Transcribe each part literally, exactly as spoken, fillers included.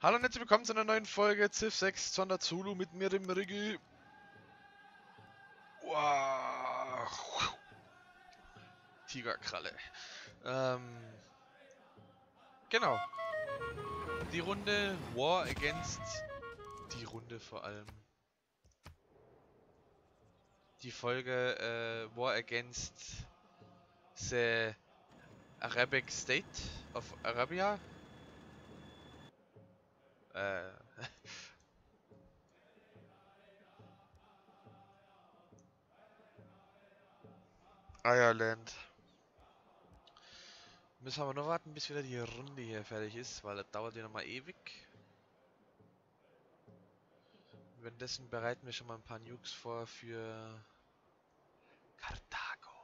Hallo und herzlich willkommen zu einer neuen Folge Civ sechs Sonder Zulu mit mir, dem Riggi. Wow. Tigerkralle. Ähm, genau. Die Runde War Against... Die Runde vor allem. Die Folge äh, War Against the Arabic State of Arabia. Äh... Ireland. Müssen wir aber nur warten, bis wieder die Runde hier fertig ist, weil das dauert ja nochmal ewig. Währenddessen bereiten wir schon mal ein paar Nukes vor für Karthago.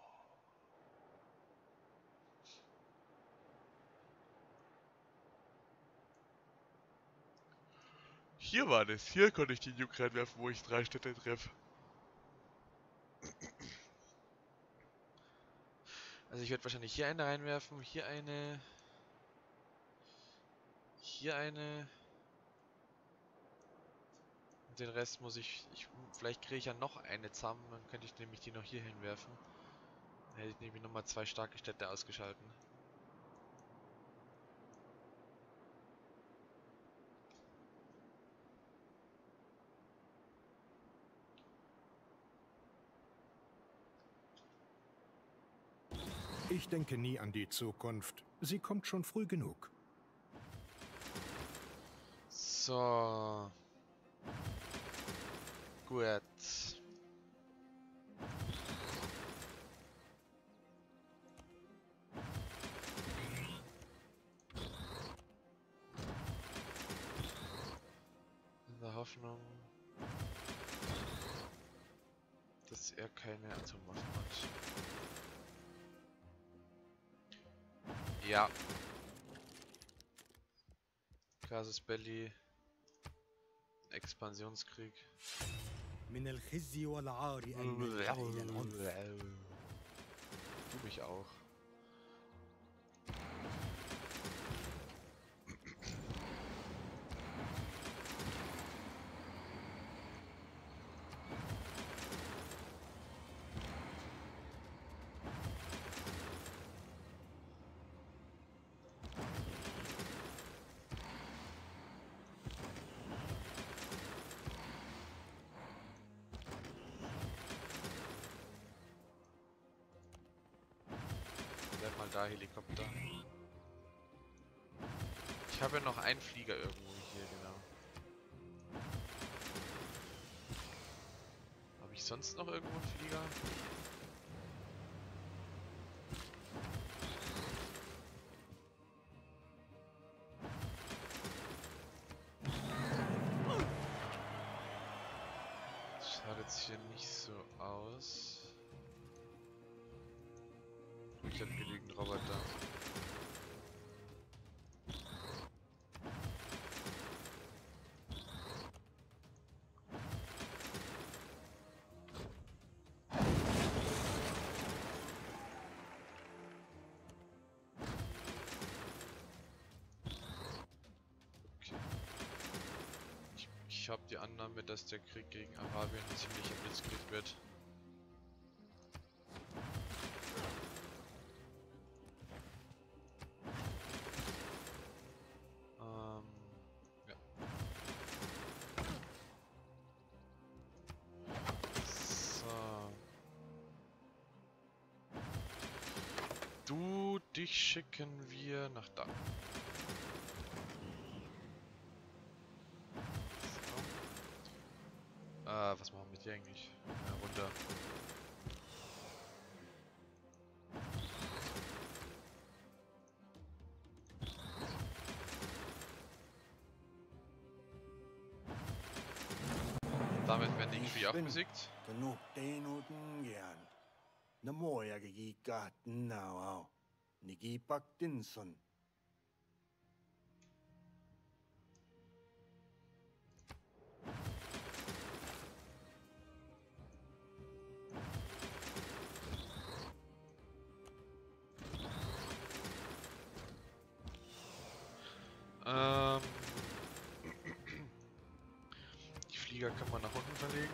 Hier war das. Hier konnte ich die Nuke reinwerfen, wo ich drei Städte treffe. Also ich werde wahrscheinlich hier eine reinwerfen, hier eine, hier eine. Und den Rest muss ich, ich vielleicht kriege ich ja noch eine zusammen, dann könnte ich nämlich die noch hier hinwerfen. Dann hätte ich nämlich nochmal zwei starke Städte ausgeschalten. Ich denke nie an die Zukunft. Sie kommt schon früh genug. So. Gut. In der Hoffnung, dass er keine Atomwaffen hat. Ja. Casus Belli. Expansionskrieg. من الخزي والعار أن نلجأ إلى العنف. Du mich auch. Bleib mal da, Helikopter. Ich habe ja noch einen Flieger irgendwo hier, genau. Habe ich sonst noch irgendwo einen Flieger? Das schaut jetzt hier nicht so aus. Ich habe genügend Roboter. Okay. Ich, ich habe die Annahme, dass der Krieg gegen Arabien ein ziemlicher Blitzkrieg wird. Ähm, ja. So. Du, dich schicken wir nach da. So. Äh, was machen wir mit dir eigentlich? Ja, runter. Damit werden die Krieger auch besiegt. Genug Denuten gern. Na moja gigaten now. Nigi Baktinson. Ähm, Flieger kann man nach unten verlegen.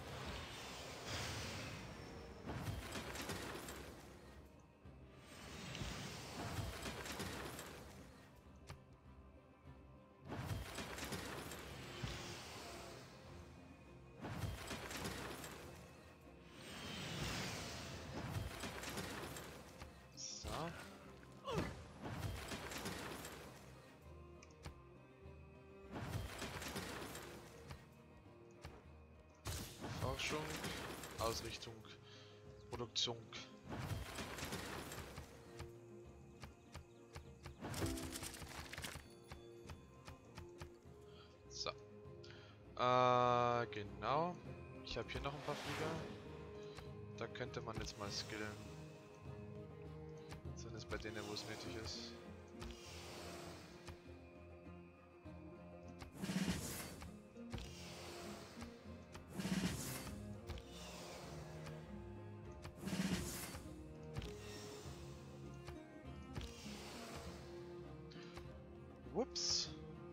Forschung, Ausrichtung, Produktion. So. Äh, genau. Ich habe hier noch ein paar Flieger. Da könnte man jetzt mal skillen. Zumindest bei denen, wo es nötig ist. Whoops.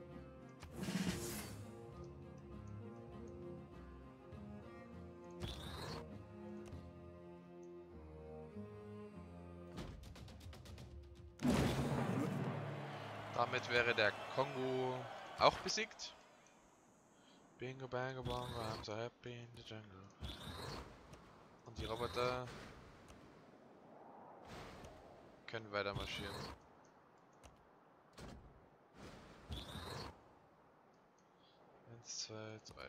Damit wäre der Kongo auch besiegt. Bingo bango bongo, I'm so happy in the jungle. Und die Roboter können weiter marschieren. Eins, zwei, drei.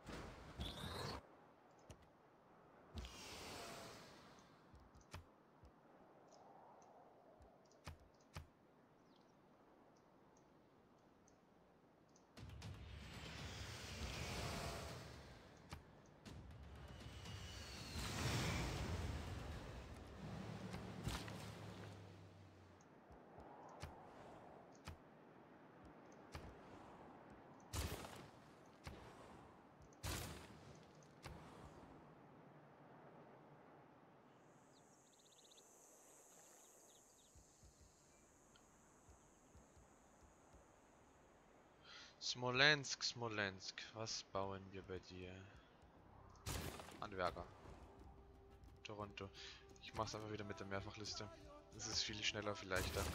Smolensk, Smolensk, was bauen wir bei dir? Handwerker. Toronto. Ich mach's einfach wieder mit der Mehrfachliste. Es ist viel schneller, viel leichter.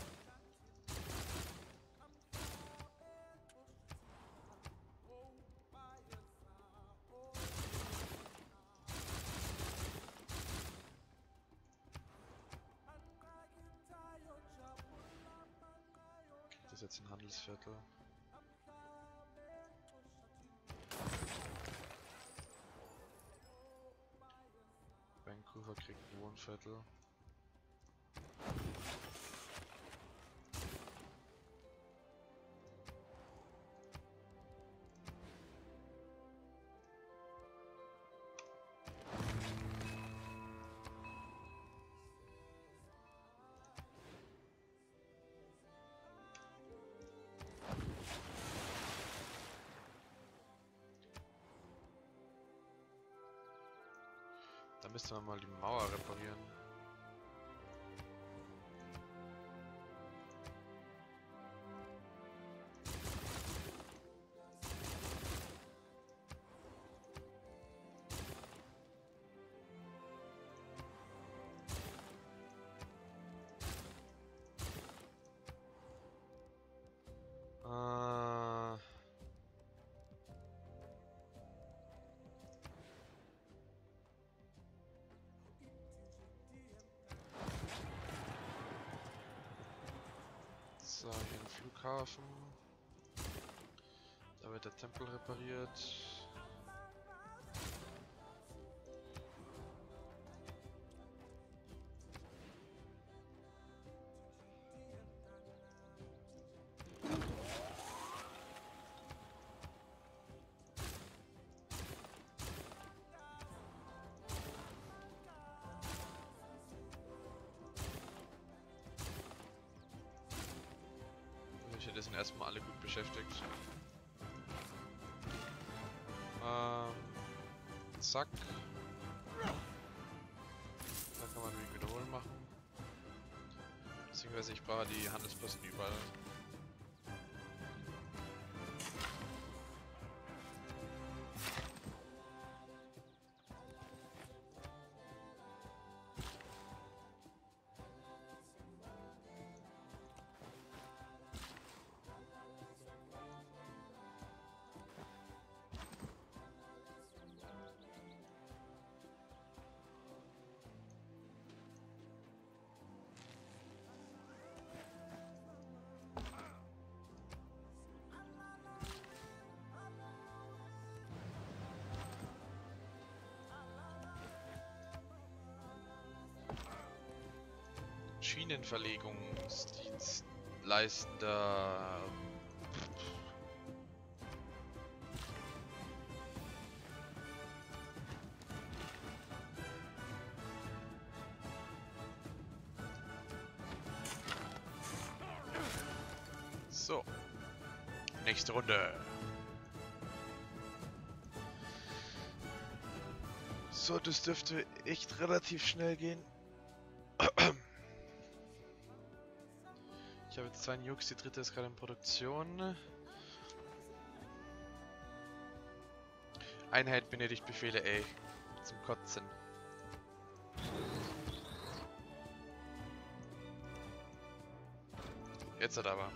Das ist jetzt ein Handelsviertel. Vancouver kriegt ein Wohnviertel. Da müsste man mal die Mauer reparieren. Äh So, hier ein Flughafen. Da wird der Tempel repariert. Die sind erstmal alle gut beschäftigt. Ähm, zack. Da kann man wegen Wiederholen machen. Beziehungsweise ich brauche die Handelsposten überall. Maschinenverlegungsdienstleister. So. Nächste Runde. So, das dürfte echt relativ schnell gehen. Ich habe jetzt zwei Nukes, die dritte ist gerade in Produktion. Einheit benötigt Befehle, ey. Zum Kotzen. Jetzt hat aber.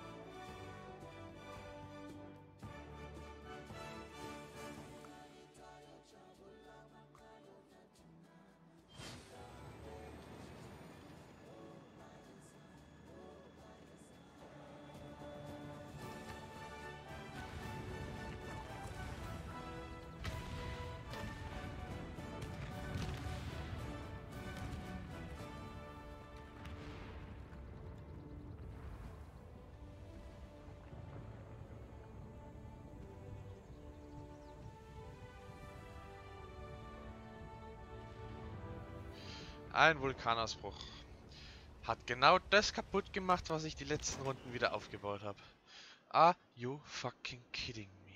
Ein Vulkanausbruch. Hat genau das kaputt gemacht, was ich die letzten Runden wieder aufgebaut habe. Are you fucking kidding me?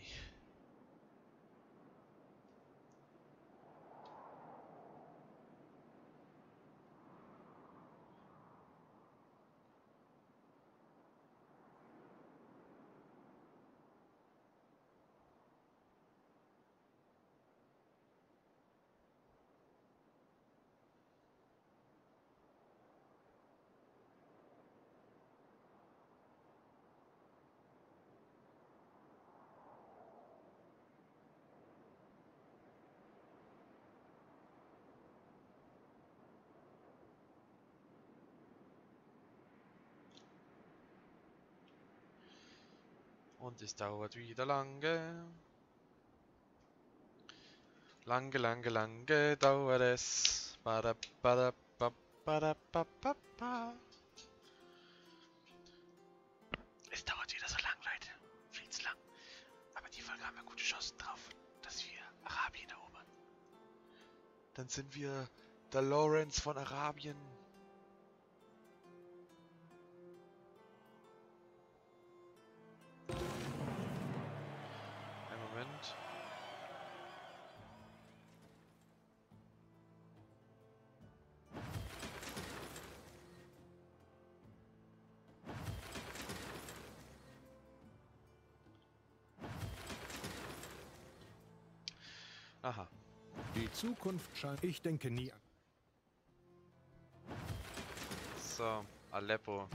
Und es dauert wieder lange. Lange, lange, lange dauert es. Bada, bada, ba, bada, ba, ba, ba. Es dauert wieder so lang, Leute. Viel zu lang. Aber die Folge haben wir gute Chancen drauf, dass wir Arabien erobern. Dann sind wir der Lawrence von Arabien. Einen Moment. Aha. Die Zukunft scheint... Ich denke nie an... So, Aleppo.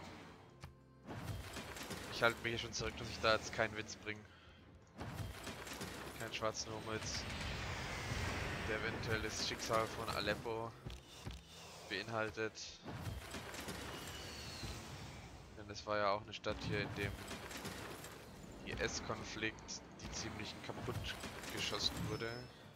Ich halte mich hier schon zurück, dass ich da jetzt keinen Witz bringe. Keinen schwarzen Humor jetzt. Der eventuell das Schicksal von Aleppo beinhaltet. Denn das war ja auch eine Stadt hier, in dem I S-Konflikt, die ziemlich kaputt geschossen wurde.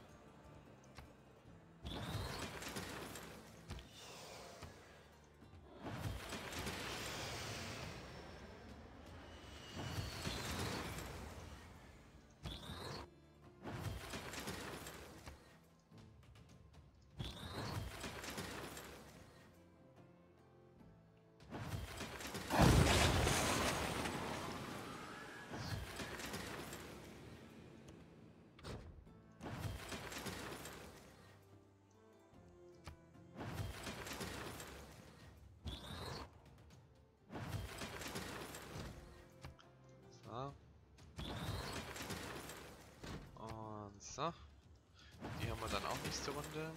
Und so. Die haben wir dann auch nächste Runde.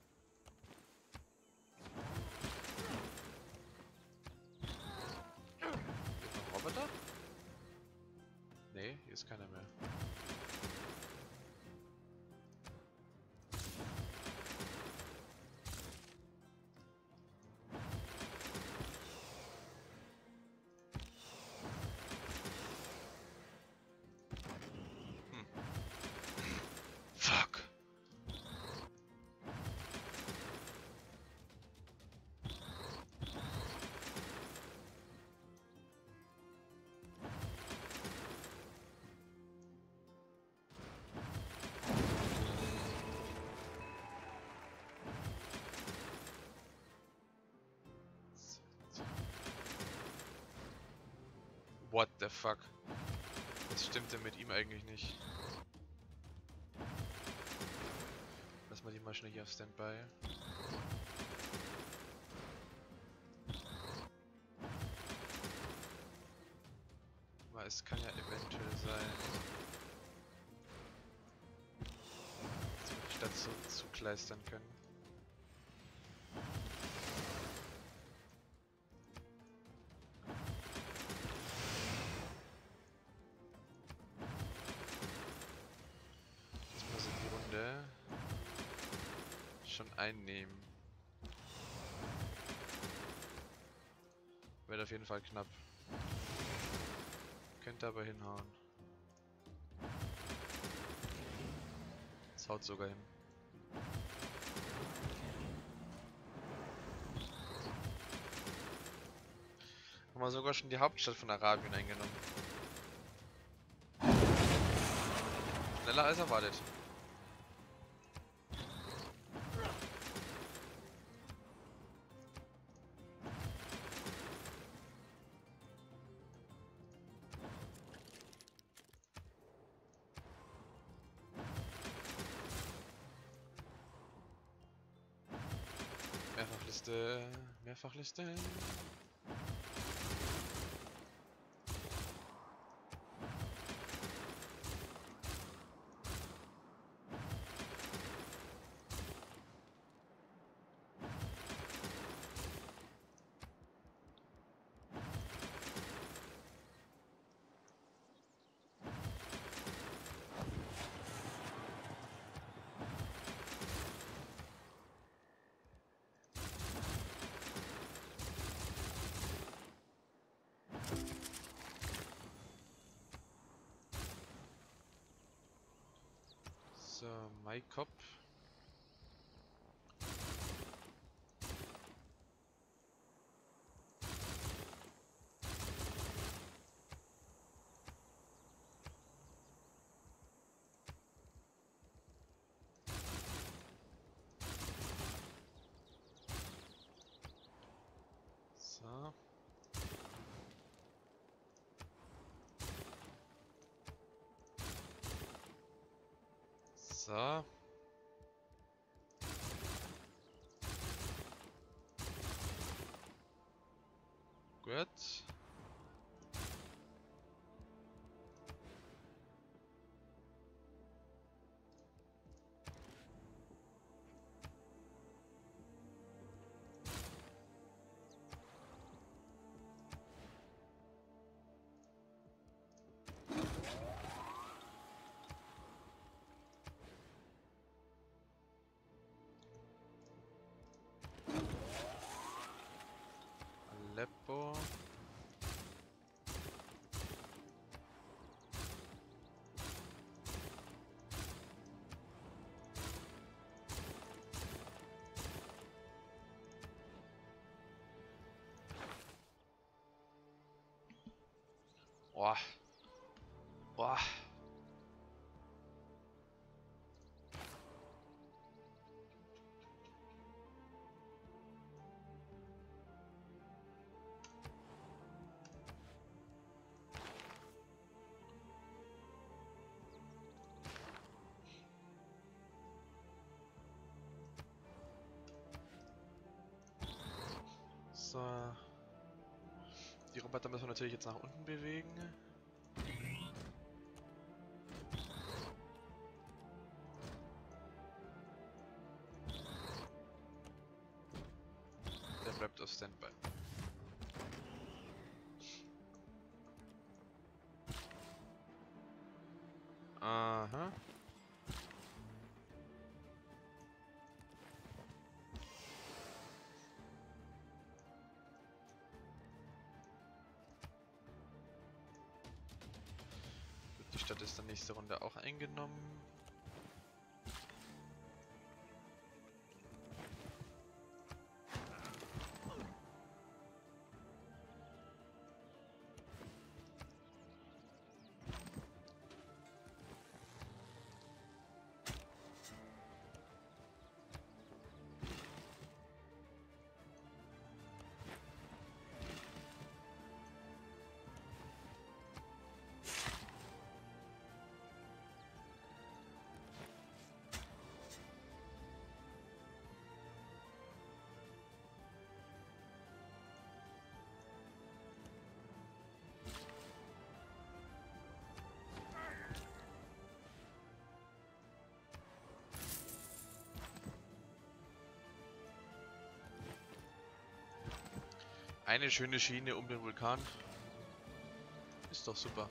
Hier ist noch ein Roboter? Nee, hier ist keiner mehr. Fuck. the fuck? Was stimmt denn mit ihm eigentlich nicht? Lass mal die Maschine hier auf Standby. Aber es kann ja eventuell sein, dass wir die Stadt so zukleistern können. Schon einnehmen. Wird auf jeden Fall knapp. Könnte aber hinhauen. Es haut sogar hin. Haben wir sogar schon die Hauptstadt von Arabien eingenommen. Schneller als erwartet. Mehrfachliste, Mehrfachliste. So, Maikop. So. So. Gut. Aleppo. Boah. Boah. So. Die Roboter müssen wir natürlich jetzt nach unten bewegen. Der bleibt auf Standby. Aha. Die Stadt ist dann nächste Runde auch eingenommen. Eine schöne Schiene um den Vulkan. Ist doch super.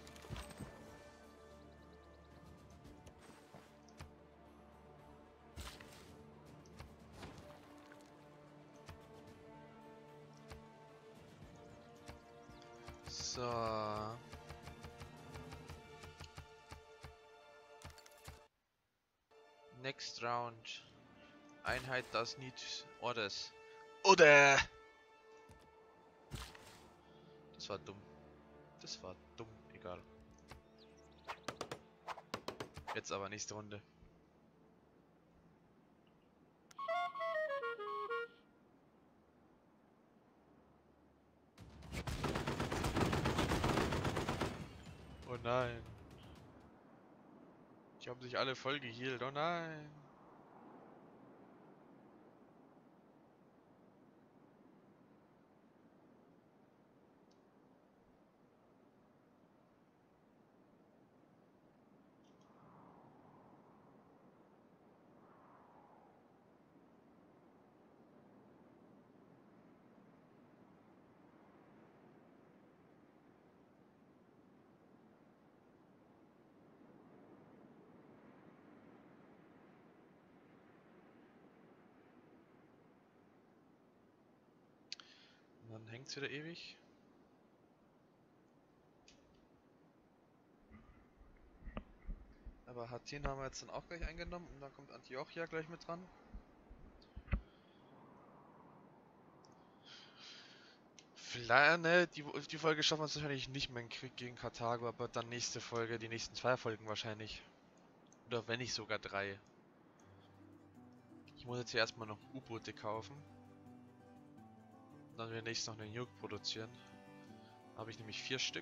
So. Next round. Einheit does need orders. Oder! Das war dumm. Das war dumm. Egal. Jetzt aber nächste Runde. Oh nein. Die haben sich alle voll geheilt. Oh nein. Dann hängt's wieder ewig. Aber Hattin haben wir jetzt dann auch gleich eingenommen und dann kommt Antiochia gleich mit dran. Vielleicht, ne, die, die Folge schaffen wir es wahrscheinlich nicht mehr, im Krieg gegen Karthago, aber dann nächste Folge, die nächsten zwei Folgen wahrscheinlich. Oder wenn nicht sogar drei. Ich muss jetzt hier erstmal noch U-Boote kaufen. Dann wir nächstes noch eine Nuke produzieren. Da habe ich nämlich vier Stück.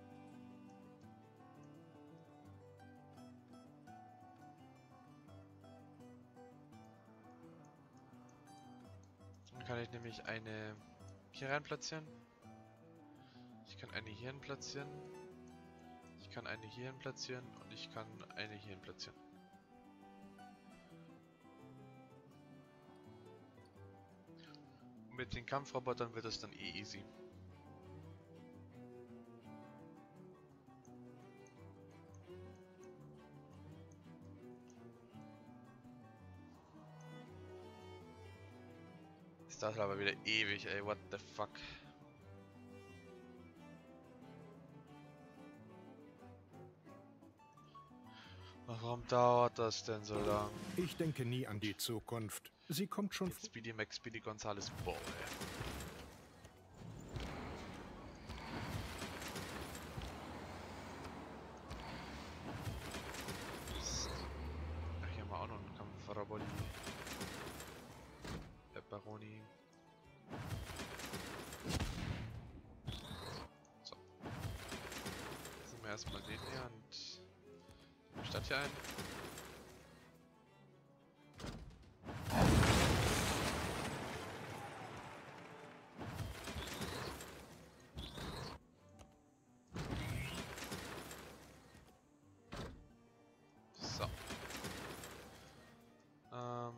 Dann kann ich nämlich eine hier rein platzieren. Ich kann eine hierhin platzieren. Ich kann eine hierhin platzieren und ich kann eine hierhin platzieren. Mit den Kampfrobotern wird es dann eh easy. Das dauert aber wieder ewig, ey, what the fuck. Warum dauert das denn so lang? Ich denke nie an die Zukunft. Sie kommt schon Jetzt Speedy Max, Speedy Gonzales, boah, ey. Ach, hier haben wir auch noch einen Kampf. Faraboli. Pepperoni. So. Nehmen wir erstmal den hier und Stadt hier ein. So. Ähm.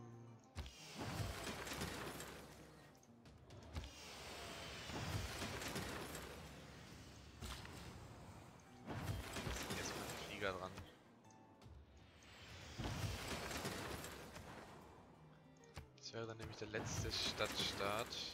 Jetzt mal den Flieger dran. Das wäre dann nämlich der letzte Stadtstart.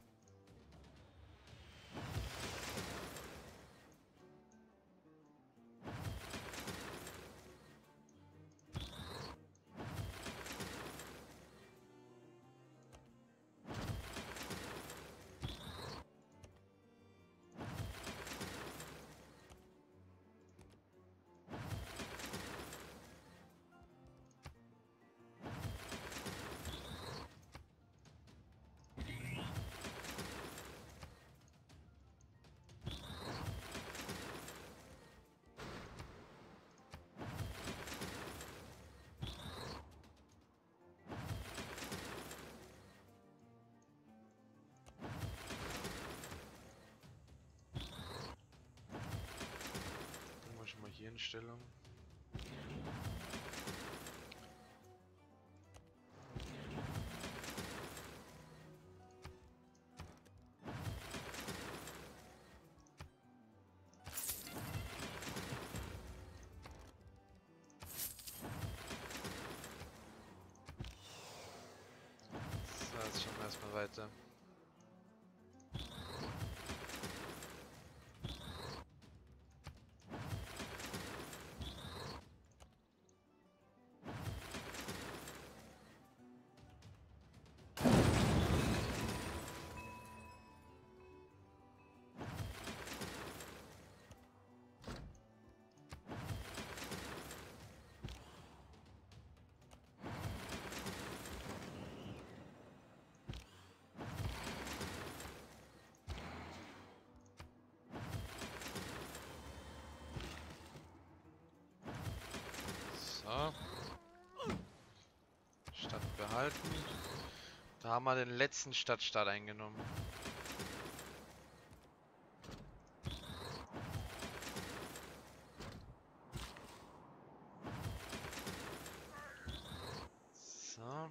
Bringen wir schon mal hier in Stellung. Seite. So. Stadt behalten. Da haben wir den letzten Stadtstaat eingenommen. So.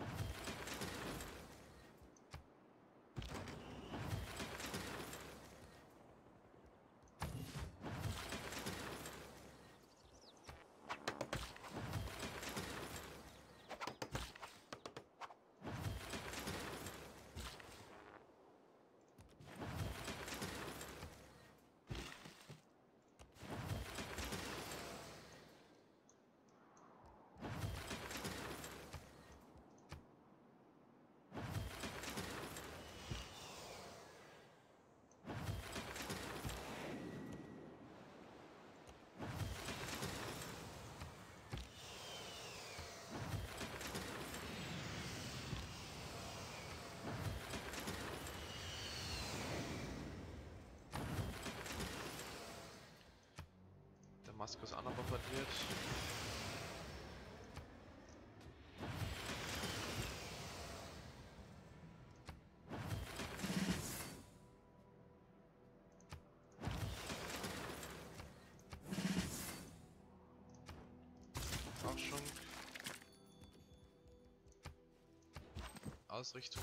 Damaskus auch noch bombardiert. Forschung. Ausrichtung.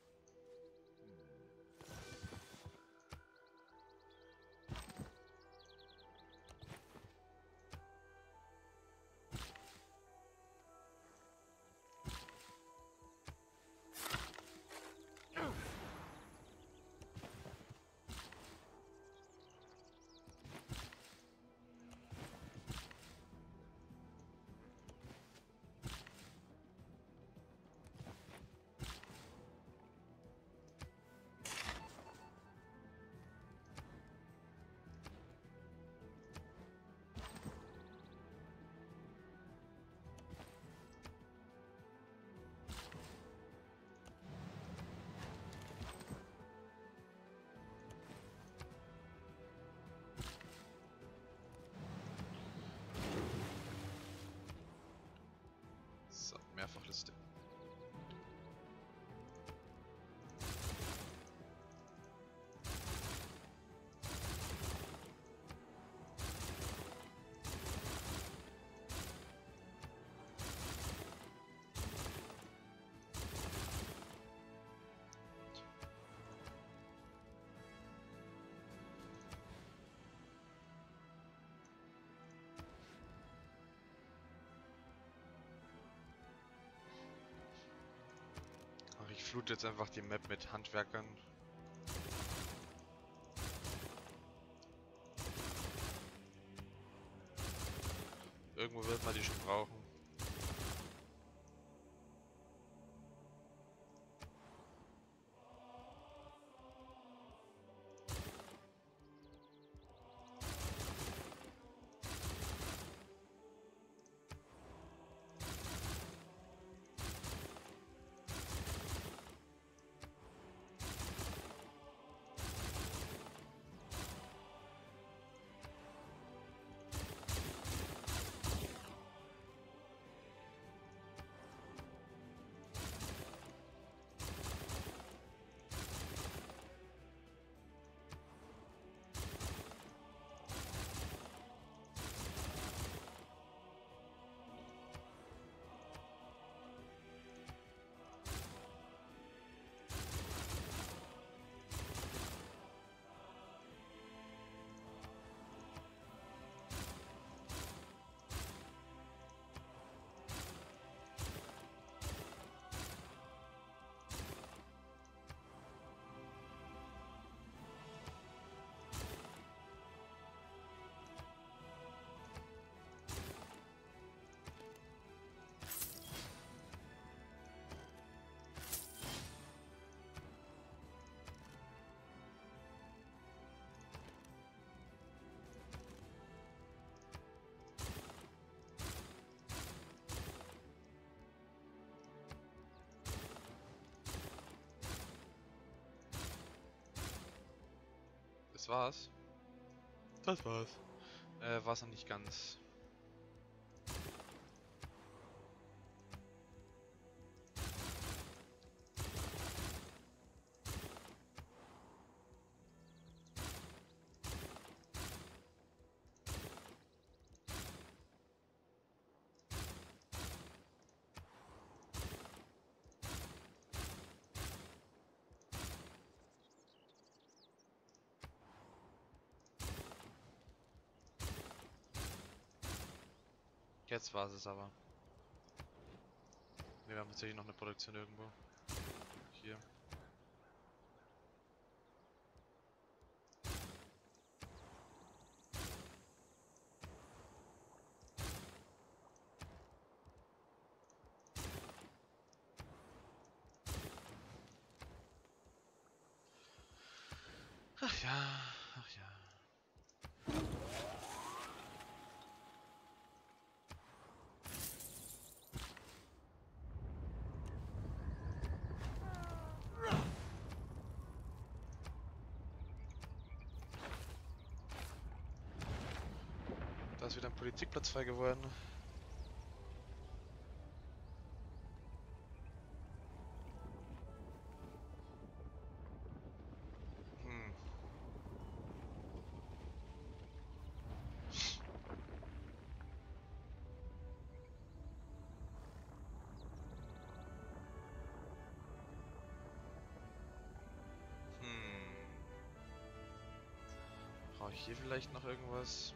So, Mehrfachliste. Ich flute jetzt einfach die Map mit Handwerkern. Irgendwo wird man die schon brauchen. Das war's. Das war's. Äh, war's noch nicht ganz. Jetzt war es aber. Ne, wir haben tatsächlich noch eine Produktion irgendwo. Hier. Ach ja, ach ja. Da ist wieder ein Politikplatz frei geworden. Hm. Hm. Brauche ich hier vielleicht noch irgendwas?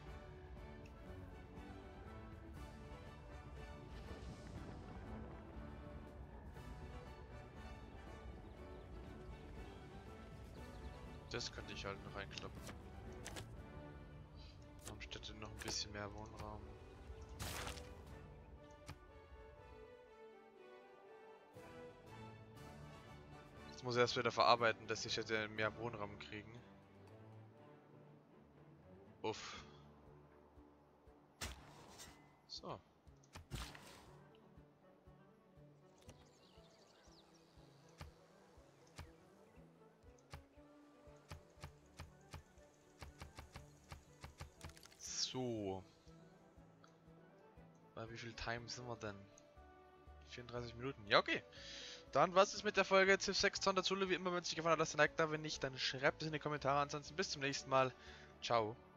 Das könnte ich halt noch reinkloppen. Anstatt noch ein bisschen mehr Wohnraum. Jetzt muss ich erst wieder verarbeiten, dass ich hätte mehr Wohnraum kriegen. Uff. So. So. Bei wie viel Time sind wir denn? vierunddreißig Minuten. Ja, okay. Dann war's es mit der Folge Civ sechs Sonderzule. Wie immer, wenn es euch gefallen hat, lasst ein Like da. Wenn nicht, dann schreibt es in die Kommentare. Ansonsten bis zum nächsten Mal. Ciao.